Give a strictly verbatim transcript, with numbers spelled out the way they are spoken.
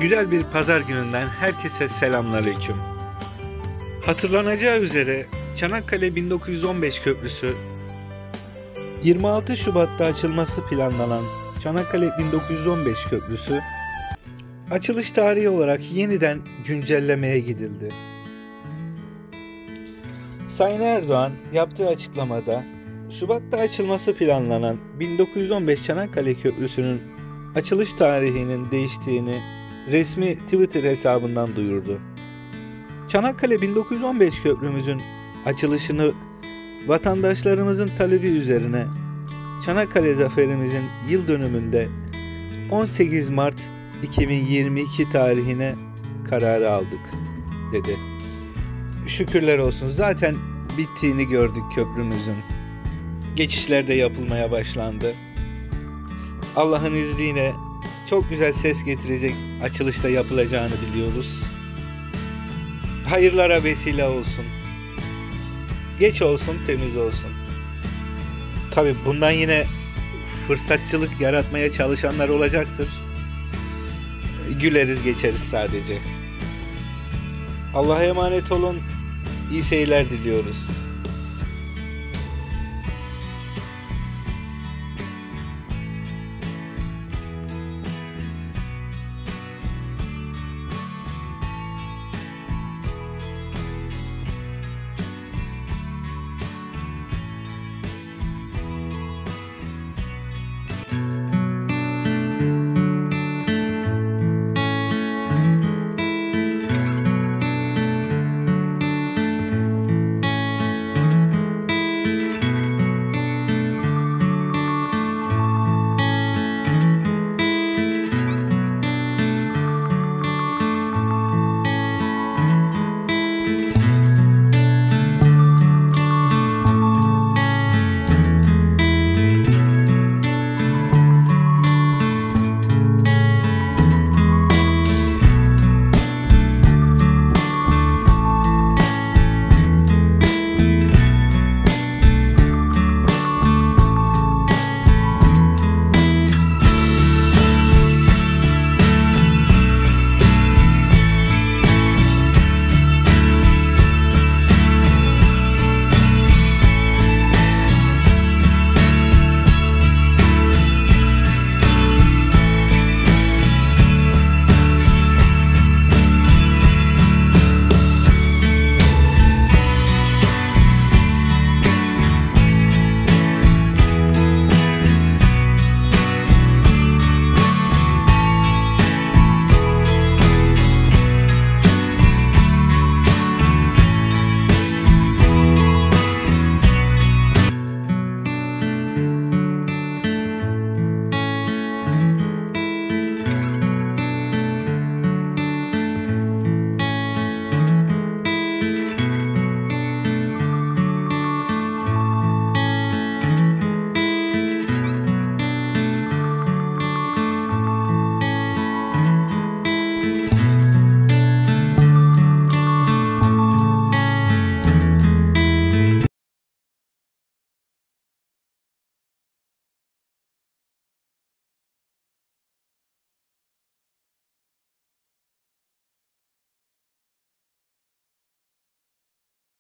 Güzel bir pazar gününden herkese selamünaleyküm. Hatırlanacağı üzere Çanakkale bin dokuz yüz on beş Köprüsü, yirmi altı Şubat'ta açılması planlanan Çanakkale bin dokuz yüz on beş Köprüsü, açılış tarihi olarak yeniden güncellemeye gidildi. Sayın Erdoğan yaptığı açıklamada, Şubat'ta açılması planlanan bin dokuz yüz on beş Çanakkale Köprüsü'nün açılış tarihinin değiştiğini resmi Twitter hesabından duyurdu. Çanakkale bin dokuz yüz on beş köprümüzün açılışını vatandaşlarımızın talebi üzerine Çanakkale zaferimizin yıl dönümünde on sekiz Mart iki bin yirmi iki tarihine kararı aldık, dedi. Şükürler olsun, zaten bittiğini gördük köprümüzün. Geçişler de yapılmaya başlandı. Allah'ın izniyle çok güzel ses getirecek açılışta yapılacağını biliyoruz. Hayırlara vesile olsun. Geç olsun, temiz olsun. Tabii bundan yine fırsatçılık yaratmaya çalışanlar olacaktır. Güleriz geçeriz sadece. Allah'a emanet olun. İyi seyirler diliyoruz.